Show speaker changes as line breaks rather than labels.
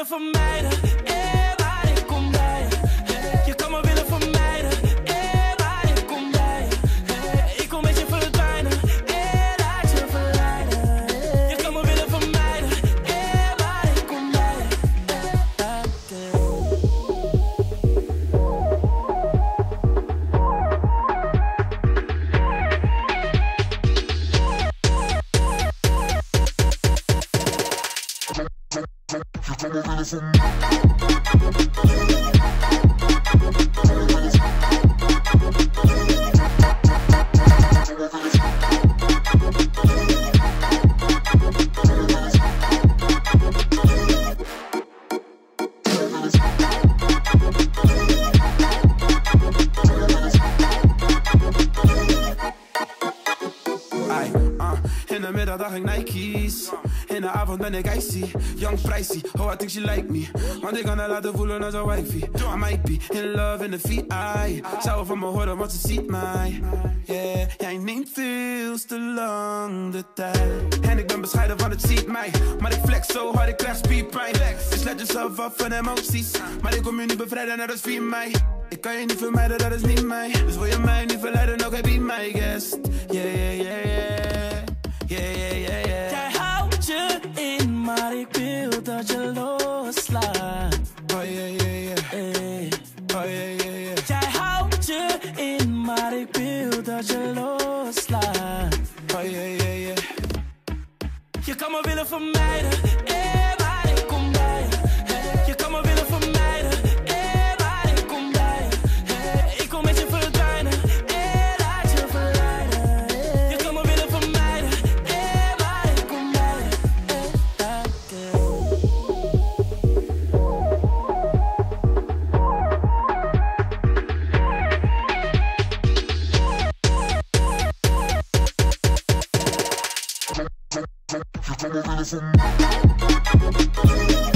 willen vermijden, maar ik kom bij je. Je kan me willen vermijden, maar ik kom bij je. Ik kom met je verdwijnen, laat je verleiden. Je kan me willen vermijden, maar ik kom bij je.
In de middag dacht ik Nike's. In de avond ben ik icy, young pricey. Oh, I think she like me. Want ik kan haar laten voelen als een wifey. I might be in love in de VI. Zou van me horen, want ze ziet mij. Yeah, jij neemt veel te lang de tijd. En ik ben bescheiden, want het ziet mij. Maar ik flex zo hard, ik krijg spierpijn. Dus let jezelf af van emoties. Maar ik kom je niet bevrijden, net als 4 mei. Ik kan je niet vermijden, dat is niet mij. Dus wil je mij niet verleiden, ook be my guest. Yeah, yeah, yeah, yeah. Yeah, yeah, yeah, yeah.
Jij houdt je in, maar ik wil dat je loslaat.
Oh yeah, yeah, yeah.
Hey.
Oh yeah, yeah, yeah.
Jij houdt je in, maar ik wil dat je loslaat.
Oh yeah, yeah, yeah.
Je kan me willen vermijden, maar ik kom bij je. Je kan me willen vermijden, maar ik kom bij je. Ik kom met je verdwijnen, laat je verleiden. Je kan me willen vermijden, maar ik kom bij je.
You come over the phone.